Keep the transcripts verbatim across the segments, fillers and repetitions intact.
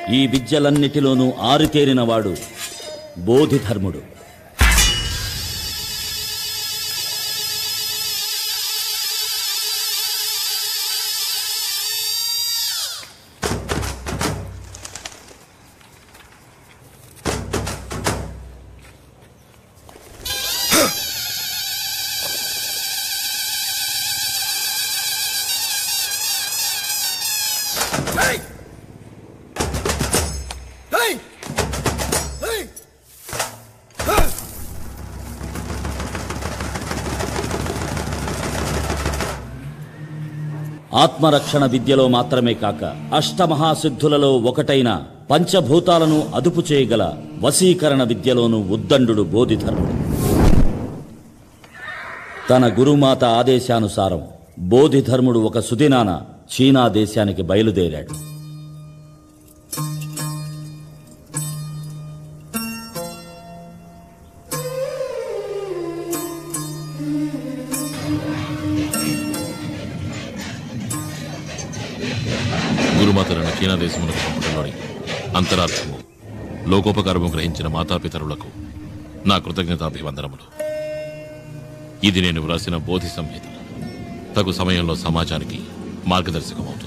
ఈ విద్యలన్నిటిలోనూ ఆరితేరినవాడు బోధిధర్ముడు. ఆత్మరక్షణ విద్యలో మాత్రమే కాక అష్టమహాసిద్ధులలో ఒకటైన పంచభూతాలను అదుపు చేయగల వశీకరణ విద్యలోనూ ఉద్దండు బోధిధర్ముడు. తన గురుమాత ఆదేశానుసారం బోధిధర్ముడు ఒక సుదినాన చీనా దేశానికి బయలుదేరాడు. గురుమాతలను చీనా దేశములకు పంపడంలోని అంతరార్థము లోకోపకారము గ్రహించిన మాతాపితరులకు నా కృతజ్ఞతాభివందనములు. ఇది నేను వ్రాసిన బోధి సంహిత తగు సమయంలో సమాజానికి మార్గదర్శకమవుతుంది.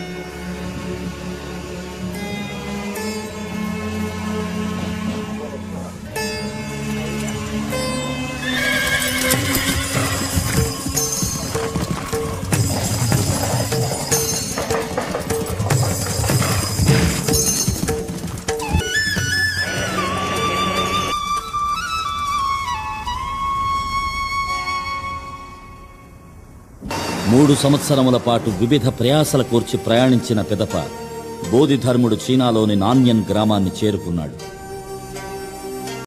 మూడు సంవత్సరముల పాటు వివిధ ప్రయాసల కూర్చి ప్రయాణించిన పిదప బోధిధర్ముడు చీనాలోని నాన్యన్ గ్రామాన్ని చేరుకున్నాడు.